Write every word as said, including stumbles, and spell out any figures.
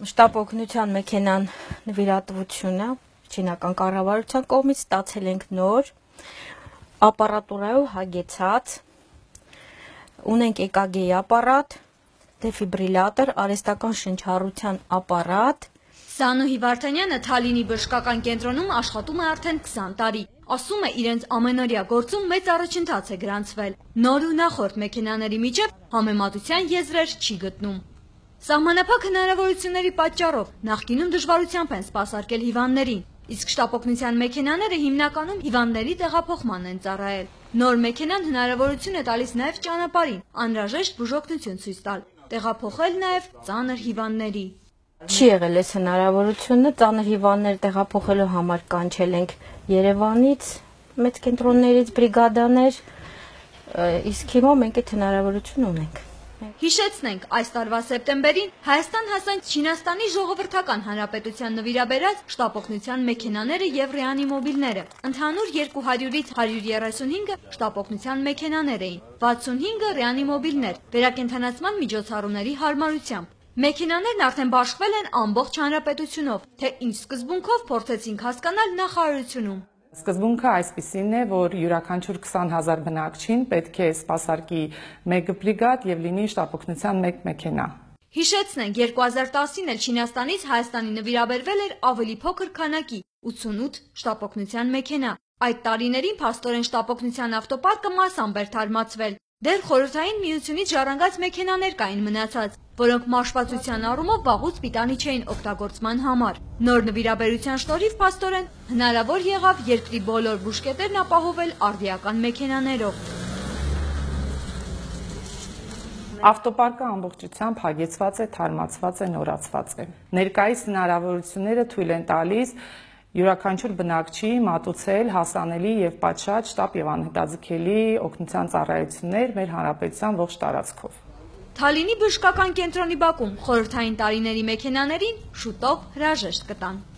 Շտապ օգնության մեքենան նվիրատվությունը չինական կառավարության կողմից ստացել ենք նոր ապարատուրայով հագեցած, ունենք E K G ապարատ, դեֆիբրիլյատոր, արհեստական շնչառության ապարատ։ Սանուհի Վարդանյանը Թալինի բժշկական կենտրոնում աշխատում է արդեն քսան տարի։ Ասում է, իրենց ամենօրյա գործում մեծ առաջընթաց է գրանցվել։ Նոր ու նախորդ մեքենաների միջև համեմատության եզրեր չի գտնում։ Սահմանափակ հնարավորությունների պատճառով նախկինում դժվարությամբ են սպասարկել հիվանդներին, իսկ շտապօգնության մեքենաները հիմնականում հիվանդների տեղափոխման են ծառայել։ Նոր մեքենան հնարավորություն է տալիս նաև ճանապարհին անհրաժեշտ բուժօգնություն ցույց տալ, տեղափոխել նաև ծանր հիվանդների։ Չի եղել այս հնարավորությունը, ծանր հիվանդներ տեղափոխելու համար կանչել ենք Երևանից, մեծ կենտրոններից բրիգադաներ, իսկ հիմա մենք այդ հնարավորությունը ունենք։ Հիշեցնենք, այս տարվա սեպտեմբերին Հայաստան հասան Չինաստանի Ժողովրդական Հանրապետության նվիրաբերած շտապօգնության մեքենաները և ռեանիմոբիլները։ Ընդհանուր երկու հարյուրից հարյուր երեսունհինգը շտապօգնության մեքենաներ էին, վաթսունհինգը ռեանիմոբիլներ, վերակենդանացման միջոցառումների հարմարությամբ։ Մեքենաներն արդեն բաշխվել են ամբողջ հանրապետությունով, թե ինչ սկզբունքով փորձեցինք հասկանալ նախարարությունում։ Սկզբունքը այսպիսին է, որ յուրաքանչյուր քսան հազար բնակչին պետք է սպասարկի մեկ բրիգադ եւ լինի շտապօգնության մեկ մեքենա։ Հիշեցնենք, երկու հազար տասին էլ Չինաստանից Հայաստանի նվիրաբերվել էր ավելի փոքր քանակի ութսունութ շտապօգնության մեքենա։ Այդ տարիներին փաստորեն շտապօգնության ավտոպարկը մասամբ էր թարմացվել։ Դեռ Խորհրդային Միությունից ժառանգած մեքենաներ կային մնացած, որոնք մաշվածության առումով վաղուց պիտանի չէին օգտագործման համար։ Նոր նվիրաբերության շնորհիվ փաստորեն հնարավոր եղավ երկրի բոլոր բուժկետերն ապահովել արդիական մեքենաներով։ Ավտոպարկը ամբողջությամբ հագեցված է, թարմացված է, նորացված է։ Ներկայիս հնարավորությունները թույլ են տալիս յուրաքանչյուր բնակչի մատուցել հասանելի եւ պատշաճ շտապ եւ անհետաձգելի օգնության ծառայություններ մեր հանրապետության ողջ տարածքով։ Թալինի բժշկական կենտրոնի բակում խորհրդային տարիների մեքենաներին շուտով հրաժեշտ կտան։